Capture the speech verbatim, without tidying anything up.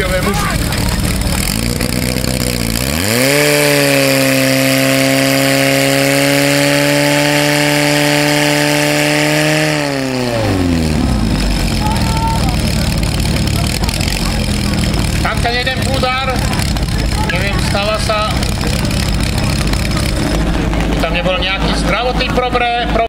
Píčové muži. Tam ten jeden údar, neviem, stala sa, tam nebol nejaký zdravotný problém.